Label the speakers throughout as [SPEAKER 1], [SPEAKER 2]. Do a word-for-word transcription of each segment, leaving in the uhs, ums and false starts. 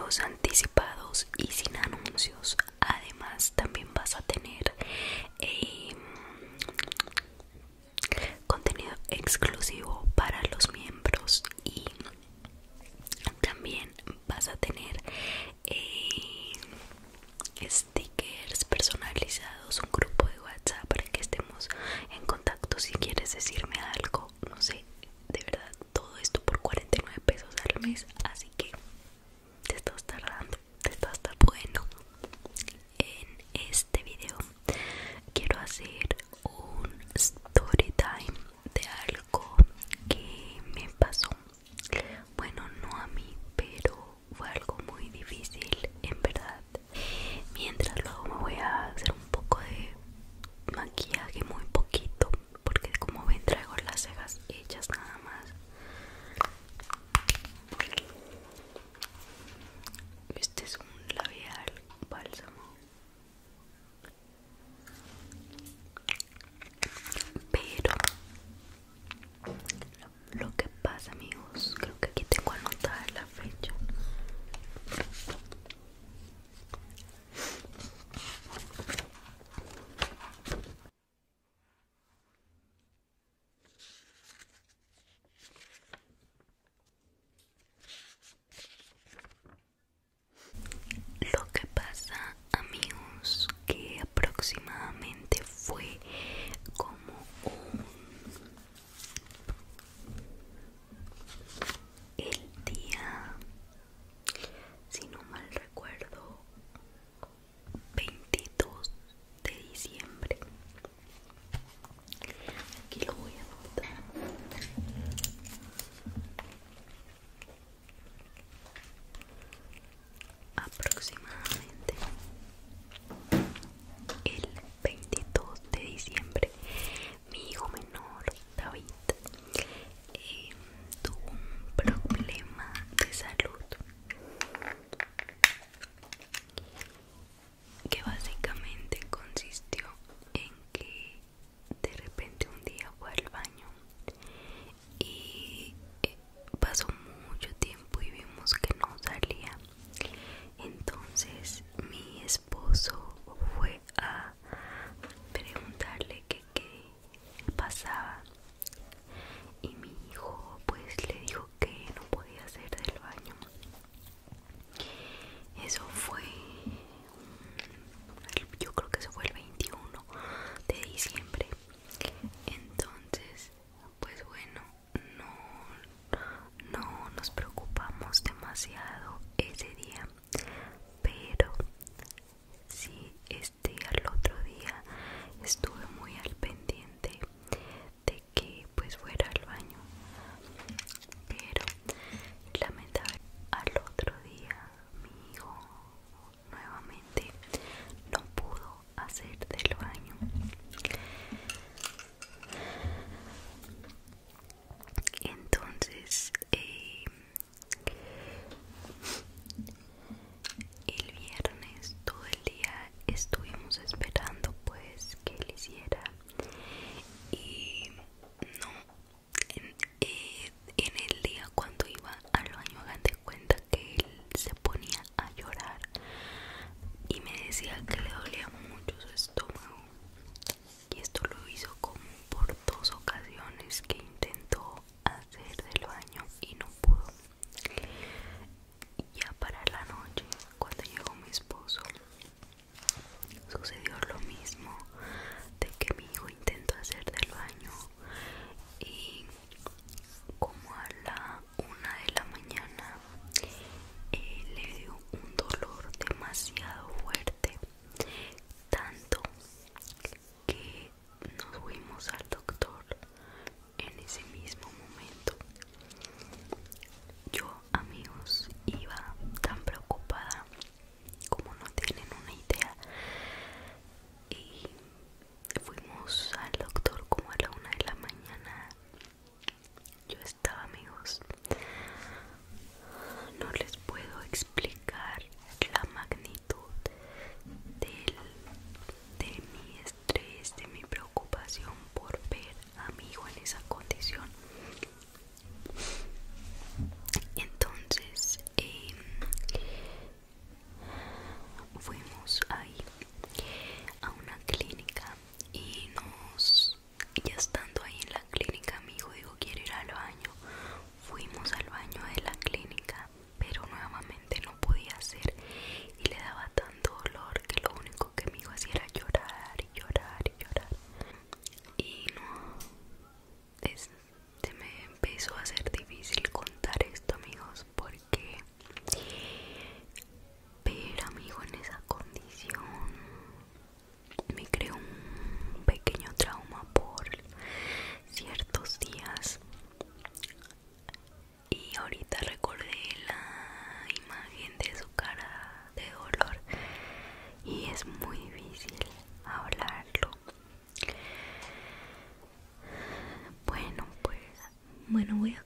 [SPEAKER 1] pagos anticipados y sin anuncios. Además también vas a tener eh, contenido exclusivo para los miembros, y también vas a tener eh, stickers personalizados, un grupo de WhatsApp para que estemos en contacto si quieres decirme algo, no sé, de verdad, todo esto por cuarenta y nueve pesos al mes, así que te estás tardando, te estás tardando. Bueno, en este video quiero hacer un story time de algo que me pasó. Bueno, no a mí, pero fue algo muy difícil, en verdad. Mientras luego me voy a hacer un poco de maquillaje, muy poquito, porque como ven traigo las cejas hechas nada más. Este es un labial bálsamo, pero lo que pasa, amigos, creo que aquí tengo anotada la fecha. Lo que pasa, amigos, que aproximadamente fue como un el día, si no mal recuerdo, veintidós de diciembre. Aquí lo voy a anotar. Aproximadamente el veintidós de diciembre, mi hijo menor, David, eh, tuvo un problema de salud que básicamente consistió en que de repente un día fue al baño y eh, pasó mucho tiempo y vimos que no salía. Entonces mi esposo fue a preguntarle que qué pasaba, y mi hijo pues le dijo que no podía hacer del baño. Eso fue, yo creo que eso fue el veintiuno de diciembre. Entonces, pues bueno, no, no nos preocupamos demasiado ese día, pero sí, este al otro día estuve muy al pendiente de que pues fuera al baño, pero lamentable al otro día mi hijo nuevamente no pudo hacer del baño. Entonces eh, el viernes todo el día estuvimos esperando pues que él hiciera, y no, en, eh, en el día cuando iba al baño hagan de cuenta que él se ponía a llorar y me decía que le dolía mucho su estómago, y esto lo hizo como por dos ocasiones que intentó hacer del baño y no pudo. Ya para la noche, cuando llegó mi esposo, sucedió lo mismo, de que mi hijo intentó hacer del baño y como a la una de la mañana eh, le dio un dolor demasiado fuerte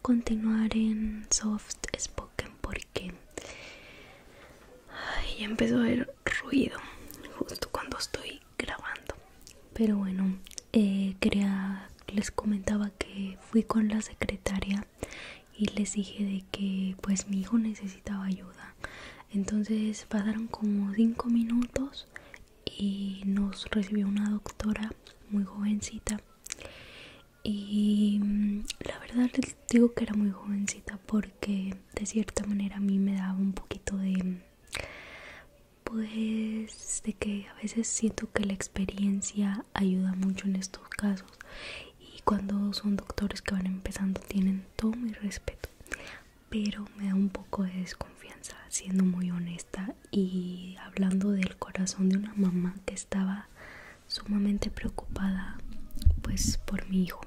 [SPEAKER 1] continuar en soft spoken porque ay, ya empezó a haber ruido justo cuando estoy grabando. Pero bueno, eh, quería, les comentaba que fui con la secretaria y les dije de que pues mi hijo necesitaba ayuda. Entonces pasaron como cinco minutos y nos recibió una doctora muy jovencita. Y la verdad les digo que era muy jovencita porque de cierta manera a mí me daba un poquito de, pues, de que a veces siento que la experiencia ayuda mucho en estos casos. Y cuando son doctores que van empezando tienen todo mi respeto, pero me da un poco de desconfianza, siendo muy honesta y hablando del corazón de una mamá que estaba sumamente preocupada pues por mi hijo.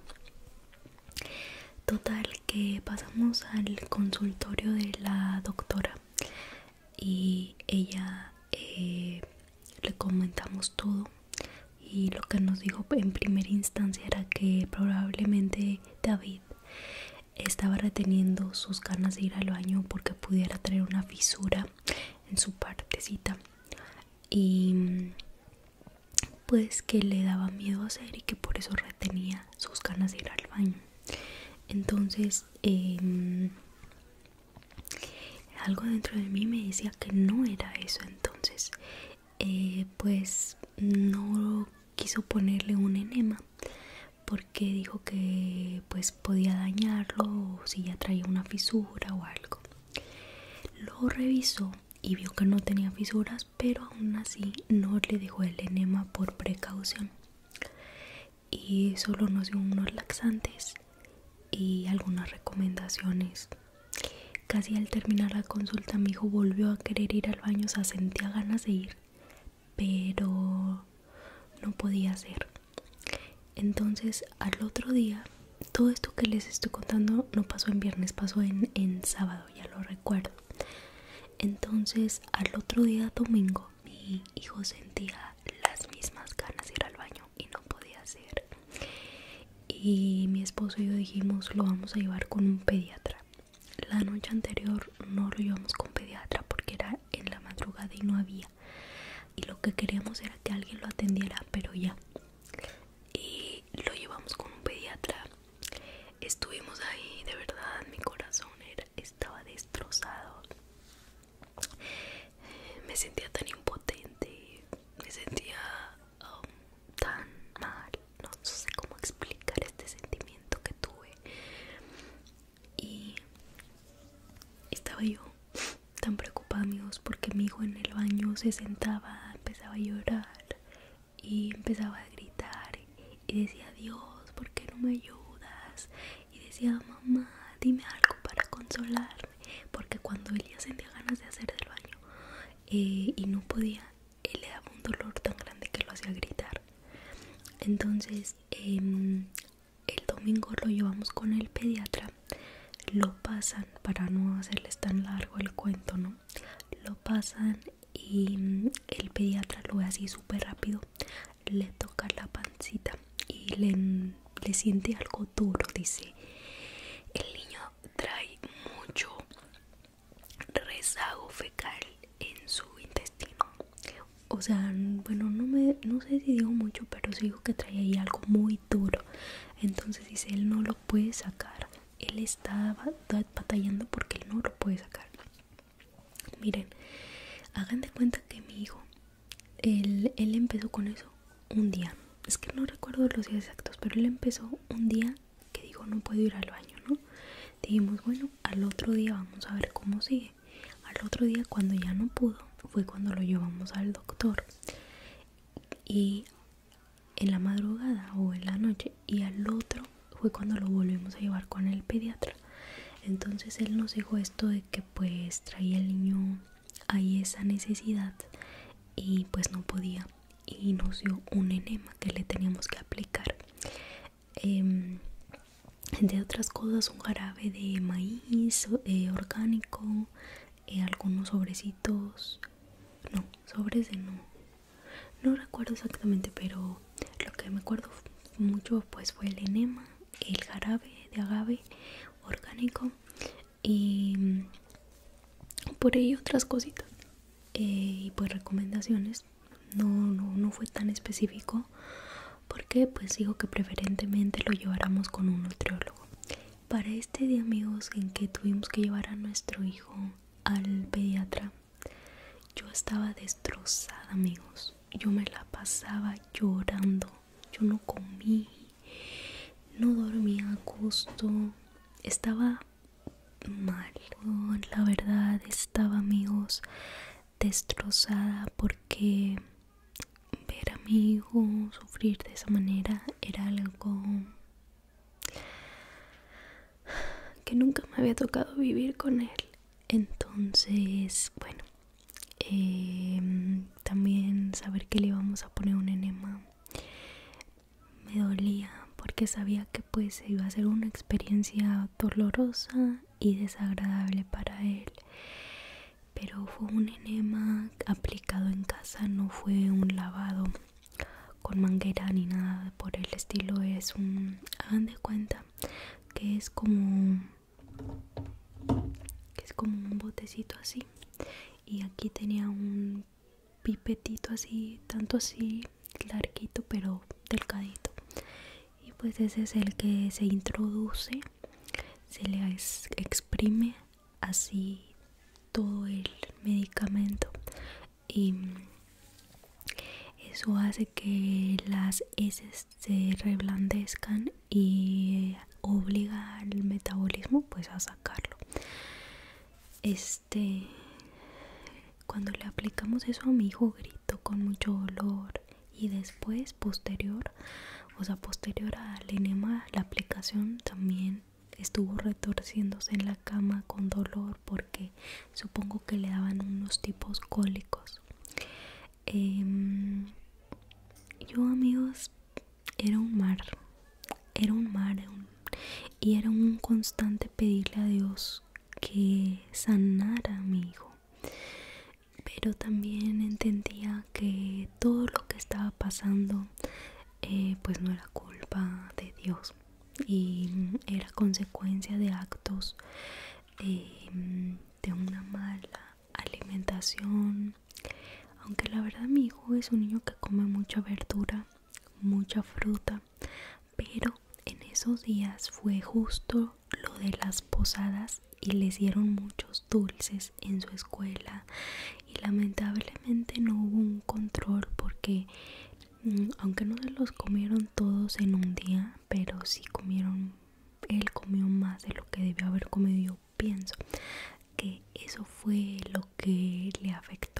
[SPEAKER 1] Total que pasamos al consultorio de la doctora y ella eh, le comentamos todo y lo que nos dijo en primera instancia era que probablemente David estaba reteniendo sus ganas de ir al baño porque pudiera tener una fisura en su partecita y pues que le daba miedo hacer y que por eso retenía sus ganas de ir al baño. Entonces eh, algo dentro de mí me decía que no era eso. Entonces eh, pues no quiso ponerle un enema porque dijo que pues podía dañarlo o si ya traía una fisura o algo. Lo revisó y vio que no tenía fisuras, pero aún así no le dejó el enema por precaución y solo nos dio unos laxantes y algunas recomendaciones. Casi al terminar la consulta mi hijo volvió a querer ir al baño, o sea, sentía ganas de ir, pero no podía hacer. Entonces al otro día, todo esto que les estoy contando no pasó en viernes, pasó en, en sábado, ya lo recuerdo. Entonces al otro día domingo mi hijo sentía las mismas ganas de ir al baño y no podía hacer. Y mi esposo y yo dijimos lo vamos a llevar con un pediatra. La noche anterior no lo llevamos con pediatra porque era en la madrugada y no había. Y lo que queríamos era que alguien lo atendiera, pero ya. Y lo llevamos con un pediatra. Estuvimos ahí, de verdad, mi corazón era, estaba destrozado. Me sentía tan impotente, me sentía um, tan mal, no sé cómo explicar este sentimiento que tuve. Y estaba yo tan preocupada, amigos, porque mi hijo en el baño se sentaba, empezaba a llorar y empezaba a gritar y decía: Dios, ¿por qué no me ayudas? Y decía: mamá, dime algo para consolarme, porque cuando él ya sentía ganas de hacer del baño eh, y no podía, él le daba un dolor tan grande que lo hacía gritar. Entonces eh, el domingo lo llevamos con el pediatra, lo pasan, para no hacerles tan largo el cuento, ¿no? Lo pasan y el pediatra lo ve así súper rápido, le toca la pancita y le, le siente algo duro. Dice: el niño trae mucho rezago fecal en su intestino. O sea, bueno, no me no sé si digo mucho, pero sí digo que trae ahí algo muy duro. Entonces dice, él no lo puede sacar. Él estaba batallando porque él no lo puede sacar. Miren, hagan de cuenta que mi hijo, él, él empezó con eso un día. Es que no recuerdo los días exactos, pero él empezó un día que dijo: no puedo ir al baño, ¿no? Dijimos, bueno, al otro día vamos a ver cómo sigue. Al otro día, cuando ya no pudo, fue cuando lo llevamos al doctor. Y en la madrugada o en la noche, y al otro fue cuando lo volvimos a llevar con el pediatra. Entonces él nos dijo esto de que pues traía el niño ahí esa necesidad y pues no podía, y nos dio un enema que le teníamos que aplicar. Eh, entre otras cosas, un jarabe de maíz eh, orgánico, eh, algunos sobrecitos, no, sobres de no, no recuerdo exactamente, pero lo que me acuerdo mucho pues fue el enema, el jarabe de agave, orgánico y por ahí otras cositas. Eh, y pues recomendaciones. No, no, no fue tan específico porque pues digo que preferentemente lo lleváramos con un nutriólogo. Para este día, amigos, en que tuvimos que llevar a nuestro hijo al pediatra, yo estaba destrozada, amigos. Yo me la pasaba llorando. Yo no comí, no dormía a gusto. Estaba mal. Oh, la verdad, estaba, amigos, destrozada porque ver a mi hijo sufrir de esa manera era algo que nunca me había tocado vivir con él. Entonces, bueno, eh, también saber que le íbamos a poner un enema me dolía porque sabía que pues iba a ser una experiencia dolorosa y desagradable para él. Pero fue un enema aplicado en casa, no fue un lavado con manguera ni nada por el estilo. Es un, hagan de cuenta que es como que es como un botecito así, y aquí tenía un pipetito así, tanto así larguito pero delgadito, y pues ese es el que se introduce, se le exprime así todo el medicamento y eso hace que las heces se reblandezcan y obliga al metabolismo pues a sacarlo. Este, cuando le aplicamos eso a mi hijo gritó con mucho dolor, y después posterior, o sea posterior al enema, la aplicación también estuvo retorciéndose en la cama con dolor porque supongo que le daban unos tipos cólicos. Eh, yo, amigos, era un mar, era un mar, era un, y era un constante pedirle a Dios que sanara a mi hijo. Pero también entendía que todo lo que estaba pasando eh, pues no era culpa de Dios y era consecuencia de actos eh, de una mala alimentación. Aunque la verdad mi hijo es un niño que come mucha verdura, mucha fruta, pero en esos días fue justo lo de las posadas y les dieron muchos dulces en su escuela y lamentablemente no hubo un control porque mmm, aunque no se los comieron todos en un día, pero sí comieron, él comió más de lo que debió haber comido. Yo pienso que eso fue lo que le afectó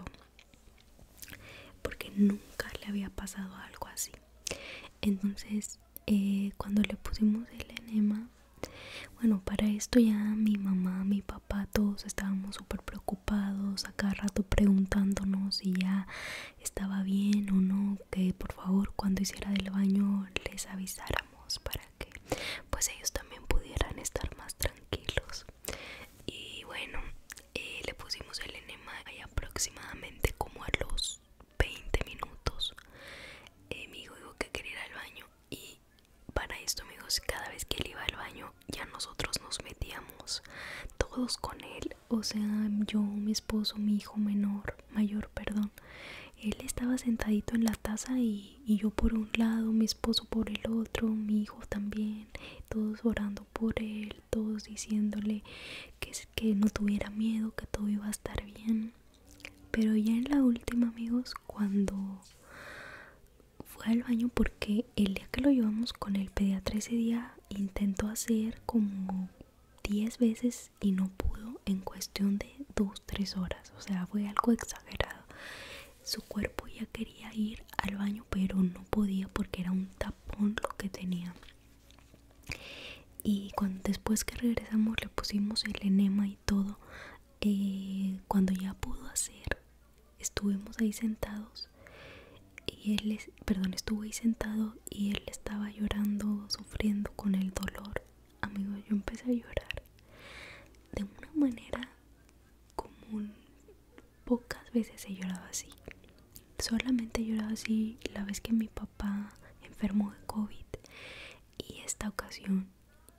[SPEAKER 1] porque nunca le había pasado algo así. Entonces eh, cuando le pusimos el enema, bueno, para esto ya mi mamá, mi papá, todos estábamos súper preocupados, a cada rato preguntándonos si ya estaba bien o no, que por favor cuando hiciera del baño les avisáramos para que pues ellos también pudieran estar más tranquilos. Y bueno, eh, le pusimos el enema ahí aproximadamente como a los veinte minutos. Eh, mi hijo dijo que quería ir al baño y para esto, amigos, cada vez que él iba al baño ya nosotros nos metíamos todos con él, o sea, yo, mi esposo, mi hijo menor, mayor, perdón. Él estaba sentadito en la taza y, y yo por un lado, mi esposo por el otro, mi hijo también, todos orando por él, todos diciéndole que, que no tuviera miedo, que todo iba a estar bien. Pero ya en la última, amigos, cuando fue al baño, porque el día que lo llevamos con el pediatra ese día intentó hacer como diez veces y no pudo en cuestión de dos tres horas, o sea, fue algo exagerado. Su cuerpo ya quería ir al baño pero no podía porque era un tapón lo que tenía. Y cuando después que regresamos le pusimos el enema y todo, eh, cuando ya pudo hacer, estuvimos ahí sentados y él es, perdón, estuvo ahí sentado y él estaba llorando, sufriendo con el dolor. Amigo, yo empecé a llorar de una manera como pocas veces he llorado así. Solamente he llorado así la vez que mi papá enfermó de COVID y esta ocasión.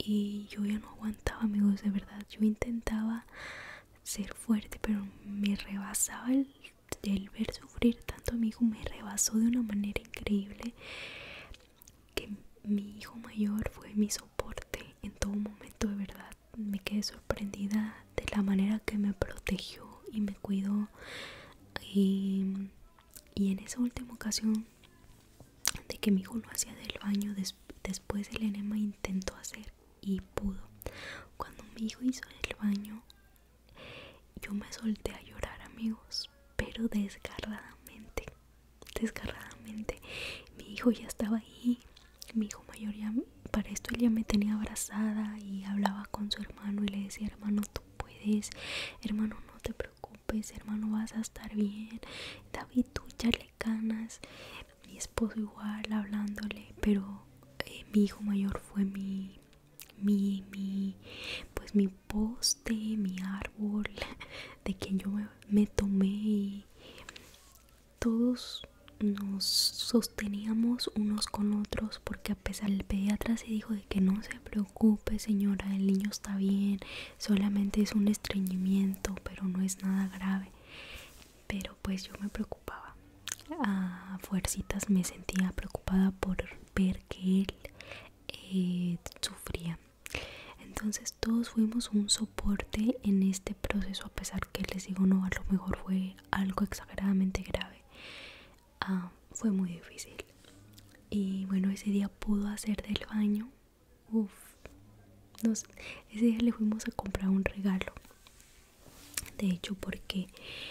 [SPEAKER 1] y yo ya no aguantaba, amigos, de verdad. Yo intentaba ser fuerte, pero me rebasaba el, el ver sufrir tanto a mi hijo, me rebasó de una manera increíble, que mi hijo mayor fue mi soporte en todo momento. De verdad me quedé sorprendida de la manera que me protegió y me cuidó. Y, y en esa última ocasión de que mi hijo no hacía del baño, des, después el enema intentó hacer y pudo. Cuando mi hijo hizo el baño, yo me solté a llorar, amigos, pero desgarradamente, desgarradamente. Mi hijo ya estaba ahí, mi hijo mayor ya, para esto él ya me tenía abrazada y hablaba con su hermano y le decía: hermano, tú puedes, hermano, no te preocupes, hermano, vas a estar bien, David, tú échale ganas. Mi esposo igual hablándole, pero eh, mi hijo mayor fue mi, mi, mi, pues mi poste, mi árbol, de quien yo me, me tomé, y todos nos sosteníamos unos con otros, porque a pesar el pediatra se dijo de que no se preocupe, señora, el niño está bien, solamente es un estreñimiento, pero no es nada grave. Pero pues yo me preocupaba, a fuercitas me sentía preocupada por ver que él eh, sufría. Entonces todos fuimos un soporte en este proceso, a pesar que les digo, no, a lo mejor fue algo exageradamente grave. Ah, fue muy difícil. Y bueno, ese día pudo hacer del baño. Uf, nos, ese día le fuimos a comprar un regalo. De hecho, porque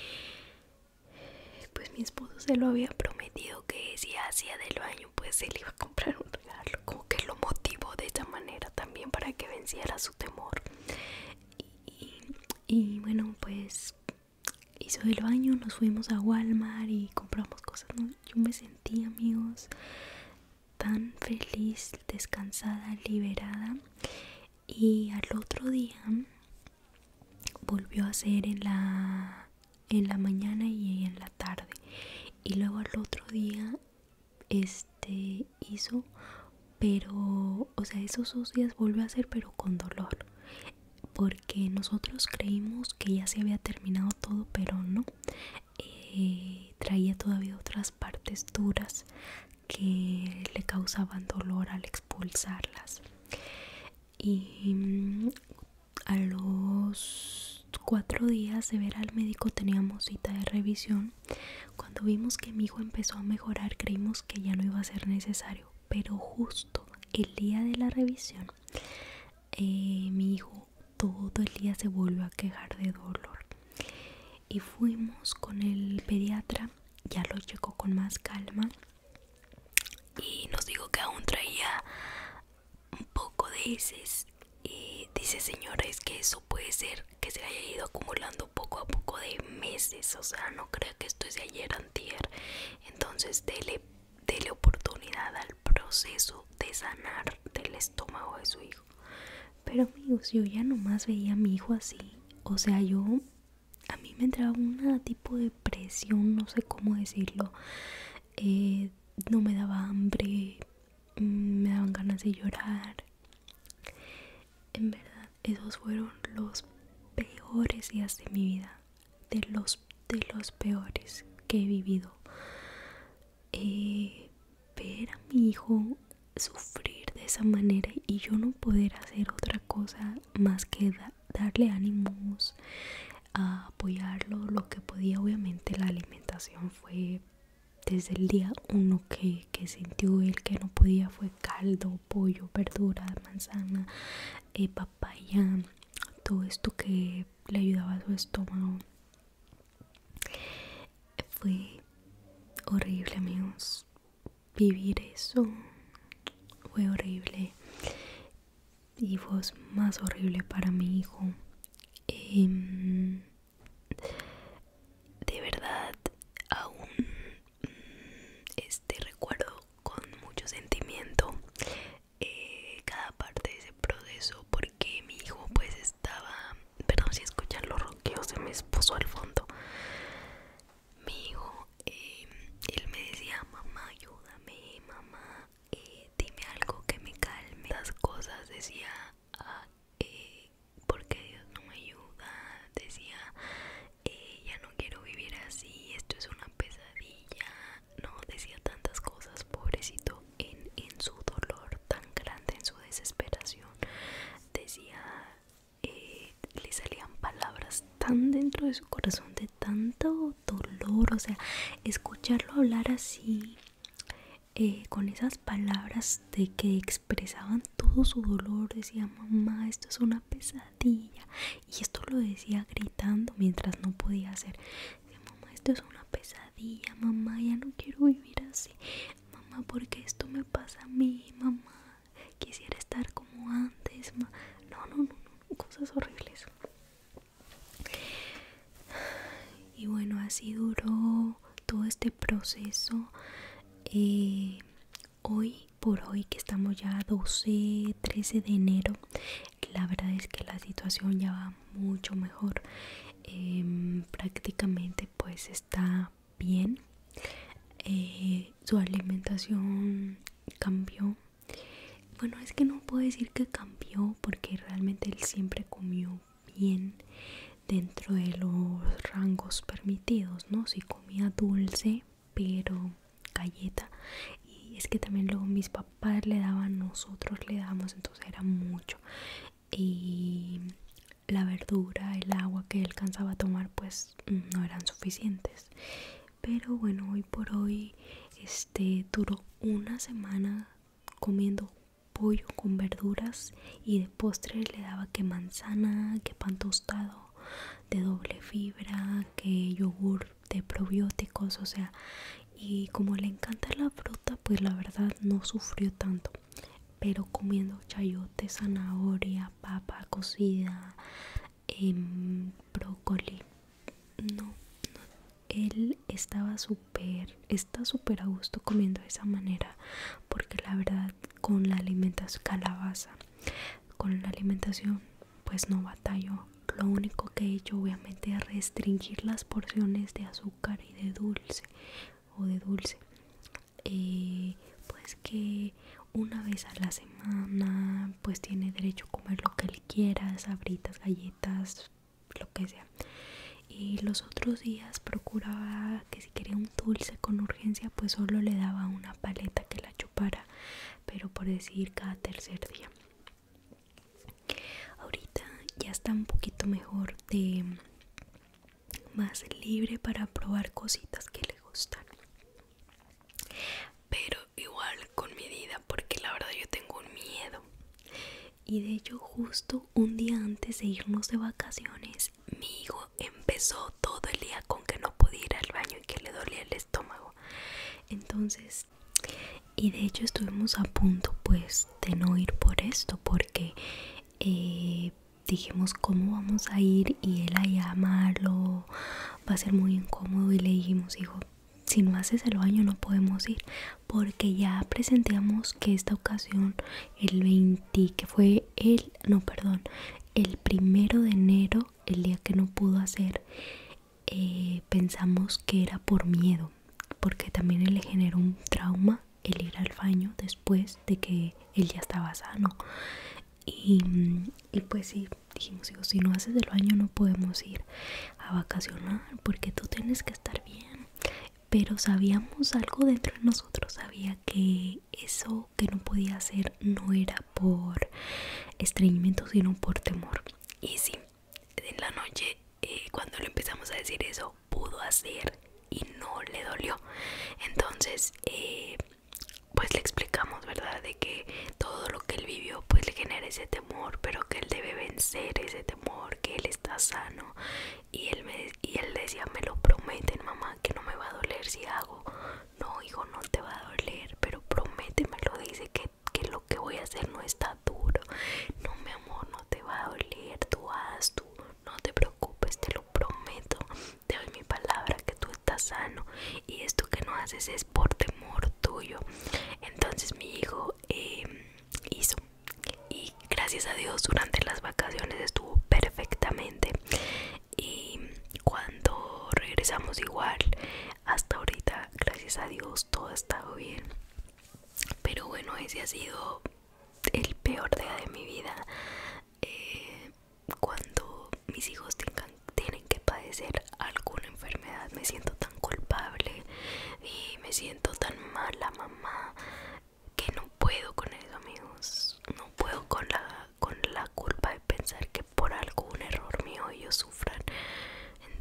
[SPEAKER 1] pues mi esposo se lo había prometido, que si hacía del baño pues él iba a comprar un regalo. Como que lo motivó de esa manera también, para que venciera su temor. Y, y, y bueno, pues hizo del baño, nos fuimos a Walmart y compramos cosas, ¿no? Yo me sentí, amigos, tan feliz, descansada, liberada. Y al otro día volvió a hacer en la en la mañana y en la tarde, y luego al otro día este hizo, pero o sea, esos dos días volvió a hacer, pero con dolor, porque nosotros creímos que ya se había terminado todo, pero no. Eh, traía todavía otras partes duras que le causaban dolor al expulsarlas. Y mm, a los cuatro días de ver al médico teníamos cita de revisión. Cuando vimos que mi hijo empezó a mejorar, creímos que ya no iba a ser necesario, pero justo el día de la revisión eh, mi hijo todo el día se volvió a quejar de dolor, y fuimos con el pediatra, ya lo checó con más calma y nos dijo que aún traía un poco de heces. Y dice: señora, es que eso puede ser que se haya ido acumulando poco a poco de meses, o sea, no creo que esto es de ayer antier. Entonces dele, dele oportunidad al proceso de sanar del estómago de su hijo. Pero amigos, yo ya nomás veía a mi hijo así, o sea, yo a mí me entraba un tipo de presión, no sé cómo decirlo. eh, no me daba hambre, me daban ganas de llorar. En verdad, esos fueron los peores días de mi vida, de los, de los peores que he vivido. Eh, ver a mi hijo sufrir de esa manera y yo no poder hacer otra cosa más que da, darle ánimos, a apoyarlo lo que podía. Obviamente la alimentación fue desde el día uno que, que sintió él que no podía, fue caldo, pollo, verdura, manzana, eh, papaya, todo esto que le ayudaba a su estómago. Fue horrible, amigos, vivir eso fue horrible, y fue más horrible para mi hijo. eh, de verdad aún este recuerdo con mucho sentimiento eh, cada parte de ese proceso, porque mi hijo pues estaba, perdón si escuchan los ronquidos de mi esposo al fondo. Mi hijo eh, él me decía: mamá, ayúdame, mamá, eh, dime algo que me calme. Las cosas decía, dentro de su corazón de tanto dolor, o sea, escucharlo hablar así, eh, con esas palabras de que expresaban todo su dolor. Decía: mamá, esto es una pesadilla. Y esto lo decía gritando mientras no podía hacer. Decía: mamá, esto es una pesadilla. Mamá, ya no quiero vivir así. Mamá, ¿por qué esto me pasa a mí? Mamá, quisiera estar como antes. Ma no, no, no, no, cosas horribles. Y bueno, así duró todo este proceso. Eh, hoy por hoy, que estamos ya doce, trece de enero, la verdad es que la situación ya va mucho mejor. Eh, prácticamente pues está bien. Eh, su alimentación cambió. Bueno, es que no puedo decir que cambió, porque realmente él siempre comió bien dentro de los rangos permitidos, ¿no? Sí comía dulce, pero galleta. Y es que también luego mis papás le daban, nosotros le dábamos, entonces era mucho. Y la verdura, el agua que alcanzaba a tomar pues no eran suficientes. Pero bueno, hoy por hoy este duró una semana comiendo pollo con verduras, y de postre le daba que manzana, que pan tostado de doble fibra, que yogur de probióticos, o sea, y como le encanta la fruta, pues la verdad no sufrió tanto. Pero comiendo chayote, zanahoria, papa cocida, eh, brócoli, no, no, él estaba súper, está súper a gusto comiendo de esa manera, porque la verdad con la alimentación, calabaza, con la alimentación pues no batallo. Lo único que he hecho obviamente es restringir las porciones de azúcar y de dulce o de dulce. Eh, pues que una vez a la semana pues tiene derecho a comer lo que él quiera, sabritas, galletas, lo que sea. Y los otros días procuraba que si quería un dulce con urgencia pues solo le daba una paleta que la chupara, pero por decir cada tercer día. Ahorita ya está un poquito mejor, de más libre para probar cositas que le gustan, pero igual con medida, porque la verdad yo tengo un miedo. Y de hecho justo un día antes de irnos de vacaciones, mi hijo empezó todo el día con que no podía ir al baño y que le dolía el estómago. Entonces, y de hecho estuvimos a punto pues de no ir por esto, porque eh, dijimos cómo vamos a ir y él allá malo, va a ser muy incómodo. Y le dijimos: hijo, si no haces el baño no podemos ir, porque ya presentíamos que esta ocasión el veinte, que fue el, no perdón, el primero de enero, el día que no pudo hacer, eh, pensamos que era por miedo, porque también él le generó un trauma el ir al baño después de que él ya estaba sano. Y, y pues sí, dijimos: hijo, si no haces el baño no podemos ir a vacacionar, porque tú tienes que estar bien. Pero sabíamos algo dentro de nosotros, sabía que eso que no podía hacer no era por estreñimiento, sino por temor. Y sí, en la noche, eh, cuando le empezamos a decir eso, pudo hacer y no le dolió. Entonces eh, pues le explicamos, ¿verdad?, de que todo lo que él vivió pues le genera ese temor, pero que él debe vencer ese temor, que él está sano. Y él, me, y él decía: me lo prometen, mamá, que no me va a doler si hago. No, hijo, no te va a doler, pero prométemelo. Dice que, que lo que voy a hacer no está duro. No, mi amor, no te va a doler, tú haz, tú no te preocupes, te lo prometo, te doy mi palabra que tú estás sano, y esto que no haces es por temor tuyo. Entonces mi hijo eh, hizo, y gracias a Dios durante las vacaciones estuvo perfectamente. Y cuando regresamos igual, hasta ahorita, gracias a Dios, todo ha estado bien. Pero bueno, ese ha sido el peor día de mi vida. Eh, cuando mis hijos tengan, tienen que padecer alguna enfermedad, me siento tan culpable y me siento tan mala mamá, que no puedo con eso, amigos. No puedo con la, con la culpa de pensar que por algún error mío ellos sufran.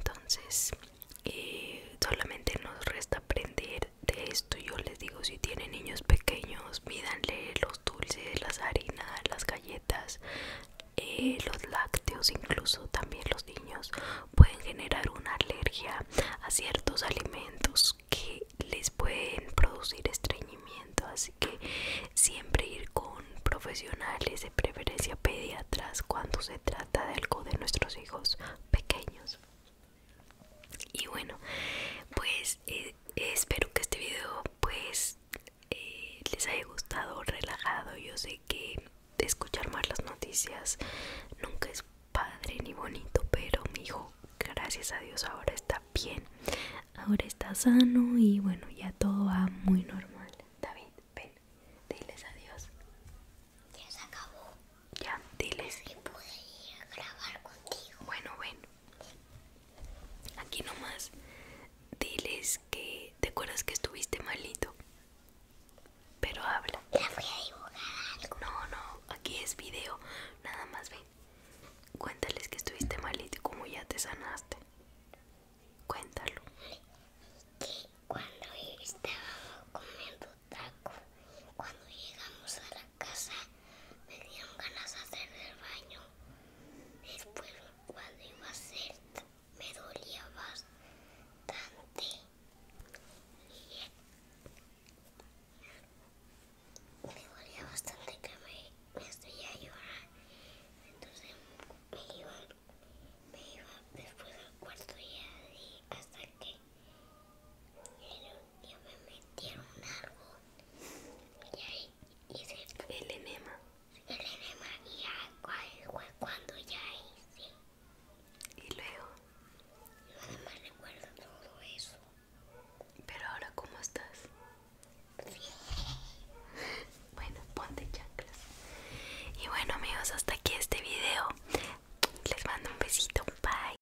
[SPEAKER 1] a ciertos alimentos que les pueden producir estreñimiento, así que siempre ir con profesionales, de preferencia pediatras, cuando se trata de algo de nuestros hijos pequeños. Y bueno, pues eh, espero que este video pues eh, les haya gustado, relajado. Yo sé que escuchar malas noticias nunca es padre ni bonito, pero mi hijo, gracias a Dios, ahora está bien, ahora está sano y bueno, ya todo va muy normal. David, ven, diles adiós.
[SPEAKER 2] Ya se acabó.
[SPEAKER 1] Ya, diles.
[SPEAKER 2] Es que pude ir a grabar contigo.
[SPEAKER 1] Bueno, ven, aquí nomás, diles que te acuerdas que estuviste malito, pero habla.
[SPEAKER 2] La voy a dibujar algo.
[SPEAKER 1] No, no, aquí es video, nada más ven. Cuéntales que estuviste malito y como ya te sanaste.